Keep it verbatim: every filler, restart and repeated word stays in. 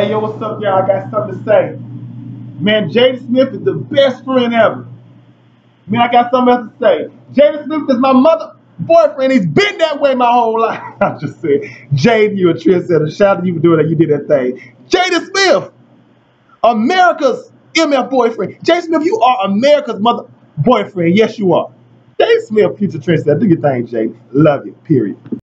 Hey, yo, what's up, y'all? I got something to say. Man, Jada Smith is the best friend ever. Man, I got something else to say. Jada Smith is my mother boyfriend. He's been that way my whole life. I'm just saying. Jada, you a trendsetter. Shout out to you for doing that. You did that thing. Jada Smith, America's M F boyfriend. Jada Smith, you are America's mother boyfriend. Yes, you are. Jada Smith, future trendsetter. Do your thing, Jada. Love you. Period.